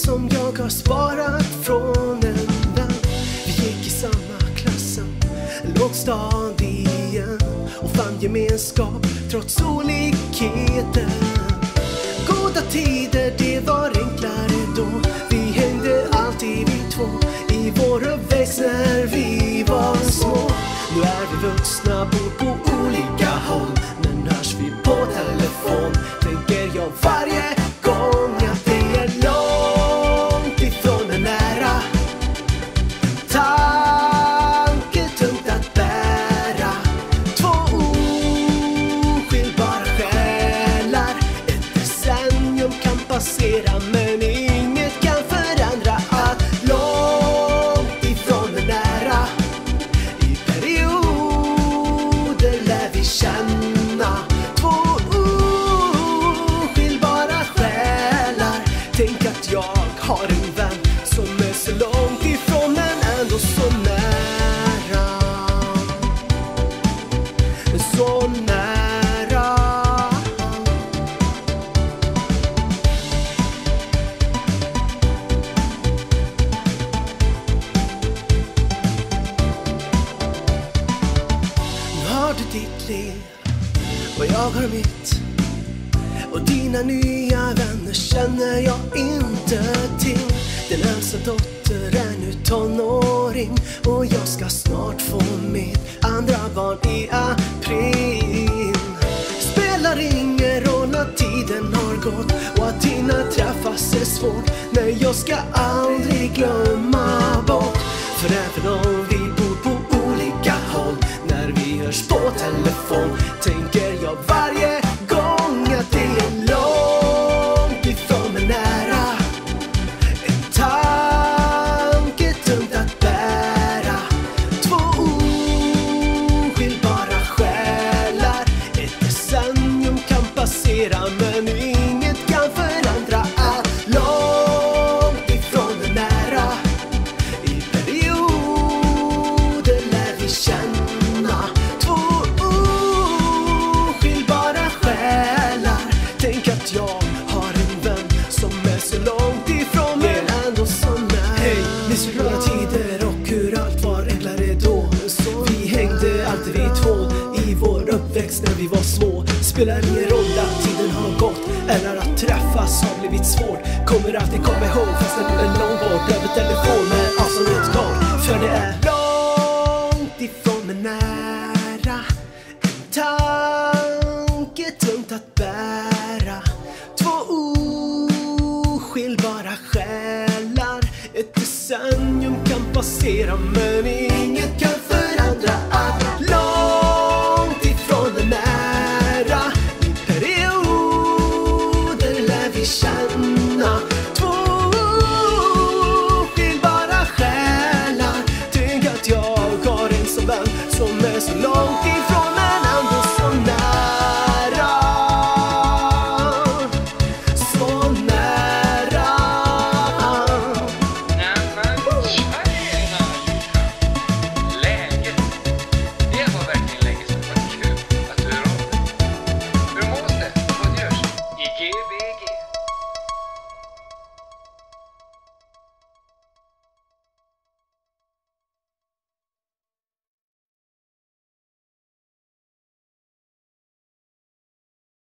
som jag har sparat från en vän. Vi gick i samma klassen, lågstadien, och fann gemenskap trots olikheter. Goda tider, det var enklare då. Vi hängde alltid vi två i vår uppväxt när vi var små. Nu är vi vuxna, bor på olika håll, men hörs vi på telefon. Tänker jag varje gång att det är långt ifrån en nära. Tanketungt att bära, två oskiljbara själar. Ett decennium kan passera, men inget kan förändra att långt ifrån en nära. I perioder lär vi känna två oskiljbara själar. Tänk att jag har en vän som är så långt ifrån men ändå så nära. Så nära. Nu har du ditt liv och jag har mitt, och dina nya vänner känner jag inte till. Den äldsta dotter är nu tonåring och jag ska snart få mitt andra barn i april. Spelar ingen roll att tiden har gått och att hinna träffas är svårt. Nej, jag ska aldrig glömma bort. För även om vi bor på olika håll, när vi hörs på telefon, tänker jag varje gång att det är långt ifrån men nära. En tanke tungt att bära, två oskiljbara själar. Ett decennium kan passera, men inget kan förändra att långt ifrån men nära. I perioder lär vi känna två oskiljbara själar. Tänk att jag har en vän som är så långt ifrån men ändå så nära. Hej, minns hur långa tider och hur allt var enklare då. Vi hängde alltid vi två i vår uppväxt när vi var små. Spelar ingen roll att tiden har gått eller att träffas har blivit svårt. Kommer alltid komma ihåg fast det är långt bort över telefon med avståndet kort. För det är långt ifrån men nära. En tanke tungt att bära, två oskiljbara själar. Ett decennium kan passera, men inget kan förändra att långt ifrån men nära. I perioder lär vi känna två oskiljbara själar. Tänk att jag har en som vän som är så långt